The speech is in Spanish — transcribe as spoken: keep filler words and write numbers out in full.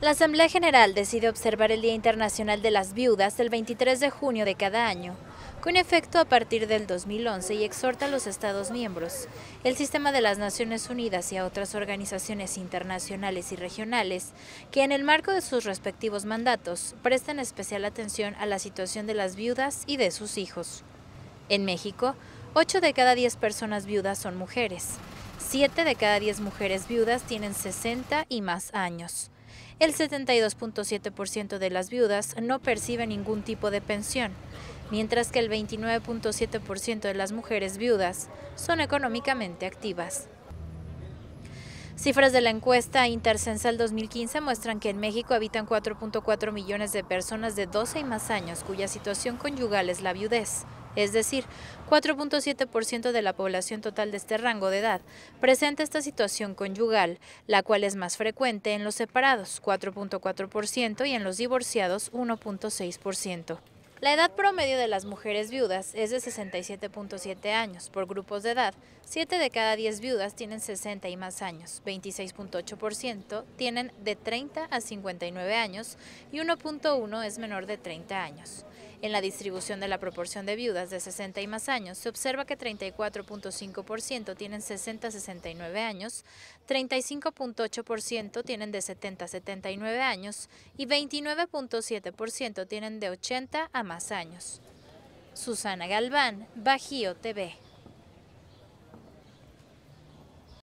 La Asamblea General decide observar el Día Internacional de las Viudas el veintitrés de junio de cada año, con efecto a partir del dos mil once, y exhorta a los Estados miembros, el Sistema de las Naciones Unidas y a otras organizaciones internacionales y regionales que en el marco de sus respectivos mandatos presten especial atención a la situación de las viudas y de sus hijos. En México, ocho de cada diez personas viudas son mujeres. siete de cada diez mujeres viudas tienen sesenta y más años. El setenta y dos punto siete por ciento de las viudas no percibe ningún tipo de pensión, mientras que el veintinueve punto siete por ciento de las mujeres viudas son económicamente activas. Cifras de la encuesta Intercensal dos mil quince muestran que en México habitan cuatro punto cuatro millones de personas de doce y más años cuya situación conyugal es la viudez, es decir, cuatro punto siete por ciento de la población total de este rango de edad presenta esta situación conyugal, la cual es más frecuente en los separados, cuatro punto cuatro por ciento, y en los divorciados, uno punto seis por ciento. La edad promedio de las mujeres viudas es de sesenta y siete punto siete años. Por grupos de edad, siete de cada diez viudas tienen sesenta y más años, veintiséis punto ocho por ciento tienen de treinta a cincuenta y nueve años y uno punto uno es menor de treinta años. En la distribución de la proporción de viudas de sesenta y más años, se observa que treinta y cuatro punto cinco por ciento tienen sesenta a sesenta y nueve años, treinta y cinco punto ocho por ciento tienen de setenta a setenta y nueve años y veintinueve punto siete por ciento tienen de ochenta a más años. Susana Galván, Bajío T V.